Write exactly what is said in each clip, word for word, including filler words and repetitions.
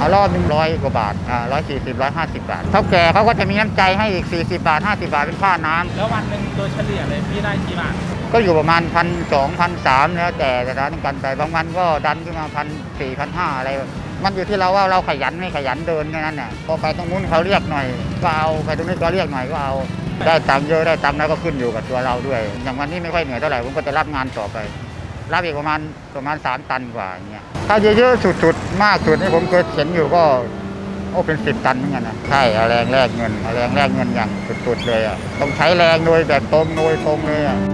เอารอบหนึ่งร้อยกว่าบาทอ่าร้อยสี่สิบร้อยห้าสิบบาทเท่าแก่เขาก็จะมีน้ำใจให้อีกสี่สิบบาทห้าสิบบาทเป็นค่าน้ำแล้ววันหนึ่งโดยเฉลี่ยเลยพี่ได้กี่บาทก็อยู่ประมาณพันสองพันสามแล้วแต่สถานการณ์ไปบางวันก็ดันขึ้นมาพันสี่พันห้าอะไรมันอยู่ที่เราว่าเราขยันไม่ขยันเดินแค่นั้นน่ะพอไปตรงนู้นเขาเรียกหน่อยก็เอาไปตรงนี้ก็เรียกหน่อยก็เอาได้ตังค์เยอะได้ตังค์แล้วก็ขึ้นอยู่กับตัวเราด้วยอย่างวันนี้ไม่ค่อยเหนื่อยเท่าไหร่ผมก็จะรับงานต่อไปรับอีกประมาณประมาณสามตันกว่าอย่างเงี้ยถ้าเยอะๆสุดๆมากสุดนี่ผมเคยเห็นอยู่ก็โอ้เป็นสิบตันเหมือนกันนะใช่เอาแรงแลกเงินเอาแรงแลกเงินอย่างสุดๆเลยอ่ะต้องใช้แรงโดยแบบตรงโดยตรงเลยอ่ะ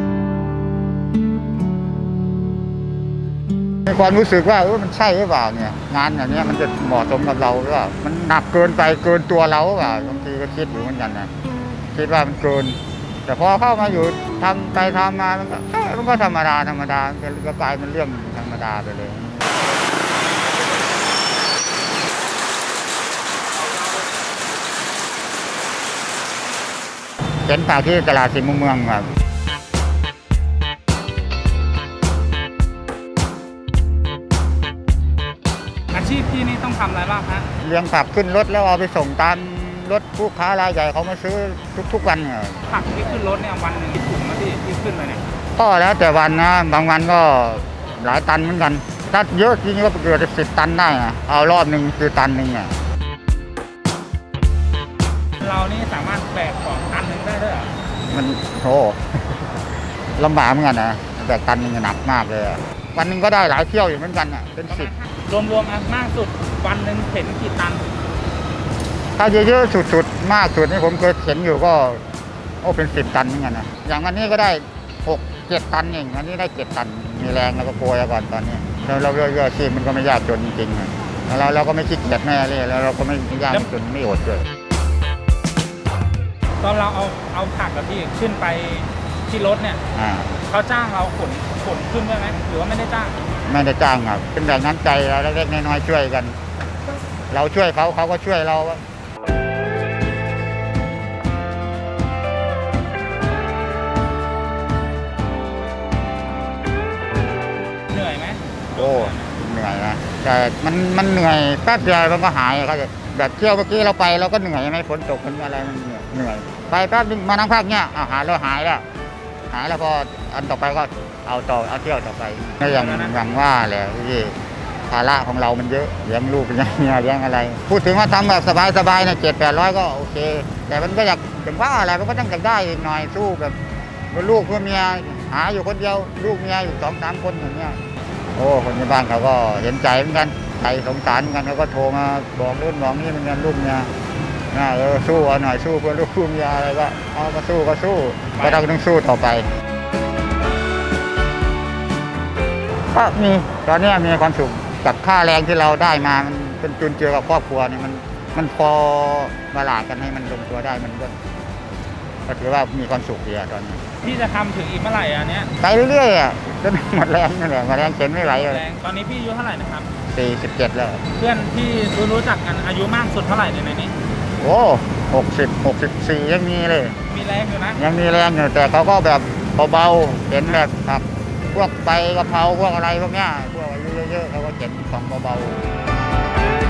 ในความรู้สึกว่าเออมันใช่หรือเปล่าเนี่ยงานอย่างนี้มันจะเหมาะสมกับเราหรือเปล่ามันหนักเกินไปเกินตัวเราหรือเปล่าบางทีก็คิดอยู่เหมือนกันนะคิดว่ามันเกินแต่พอเข้ามาอยู่ทำไปทำมามันก็มันก็ธรรมดาธรรมดาก็กลายเป็นเรื่องธรรมดาไปเลยเป็นฝากที่ตลาดสี่มุมเมืองครับอาชีพพี่นี่ต้องทำอะไรบ้างฮะเลี้ยงผักขึ้นรถแล้วเอาไปส่งตามรถผู้ค้ารายใหญ่เขามาซื้อทุกๆวันเนี่ยผักที่ขึ้นรถเนี่ยวันหนึ่งกี่ถุงนะพี่ที่ขึ้นไปเนี่ยก็แล้วแต่วันนะบางวันก็หลายตันเหมือนกันถ้าเยอะจริงก็เกือบสิบตันได้อะเอารอบหนึ่งคือตันหนึ่งอ่ะเรานี่สามารถแบกของตันหนึ่งได้ด้วยมันโหลำบากเหมือนกันนะแบกตันหนึ่งหนักมากเลยวันหนึ่งก็ได้หลายเที่ยวอยู่เหมือนกันอ่ะเป็นสิบรวมๆมากสุดวันหนึ่งเข็นกี่ตันถ้าเยอะๆสุดๆมากสุดนี่ผมเคยเห็นอยู่ก็โอ้เป็นสิบตันเหมือนกันนะอย่างวันนี้ก็ได้หกเจ็ดตันเองอันนี้ได้เจ็ดตันมีแรงแล้วก็โกยก่อนตอนนี้แล้วเราเยอะๆชีพมันก็ไม่ยากจนจริงๆแล้วเราเราก็ไม่คิดเกียจแม่เลยแล้วเราก็ไม่ยากจนไม่อดเลยตอนเราเอาเอาผักกับพี่ขึ้นไปที่รถเนี่ยเขาจ้างเราขนขนขึ้นด้วยไหมหรือว่าไม่ได้จ้างไม่ได้จ้างครับเป็นแรงน้ำใจเราเล็กๆน้อยๆช่วยกันเราช่วยเขาเขาก็ช่วยเราเหนื่อยไหมโอ้เหนื่อยนะแต่มันมันเหนื่อยแป๊บเดียวมันก็หายเขาจะแบบเที่ยวเมื่อกี้เราไปเราก็เหนื่อยไหมฝนตกฝนอะไรมันเหนื่อยเหนื่อยไปแป๊บนึงมานั่งพักเนี้ยอาหารเราหายแล้วหายแล้วพออันต่อไปก็เอาต่อเอาเที่ยวต่อไปก็อย่างอย่างว่าแหละที่ภาระของเรามันเยอะเลี้ยงลูกเลี้ยงเมียเลี้ยงอะไรพูดถึงว่าทำแบบสบายๆเนี่ยเจ็ดแปดร้อยก็โอเคแต่มันก็อยากถึงว่าอะไรมันก็ต้องอยากได้หน่อยสู้แบบลูกเพื่อเมียหาอยู่คนเดียวลูกเมียอยู่สองสามคนอย่างเงี้ยโอ้คนในบ้านเขาก็เห็นใจเหมือนกันใจสงสารเหมือนกันเขาก็โทรมาบอกรุ่นบอกนี่เหมือนกันลูกเมียน่าเออสู้เอาหน่อยสู้เพื่อลูกเมียอะไรก็เอาก็สู้ก็สู้ก็ต้องต้องสู้ต่อไปก็มีตอนนี้มีความสุขกับค่าแรงที่เราได้มามันเป็นจุนเจือกับครอบครัวนี่มันมันพอบาลานซ์กันให้มันลงตัวได้มันก็ก็ถือว่ามีความสุขดีอะตอนนี้พี่จะทำถึงอีกเมื่อไหร่อันเนี้ยไปเรื่อยๆอ่ะจนหมดแรงนั่นแหละหมดแรงเข็นไม่ไหวเลยตอนนี้พี่อายุเท่าไหร่นะครับสี่สิบเจ็ดแล้วเพื่อนที่รู้รู้จักกันอายุมากสุดเท่าไหร่ในนี้โอ้หกสิบหกสิบสี่ยังมีเลยมีแรงอยู่นะยังมีแรงอยู่แต่เขาก็แบบเบาๆเข็นแบบครับพวกไปกะเพราพวกอะไรพวกเนี้ยพวกอายุเยอะๆเขาก็เข็นของเบาๆ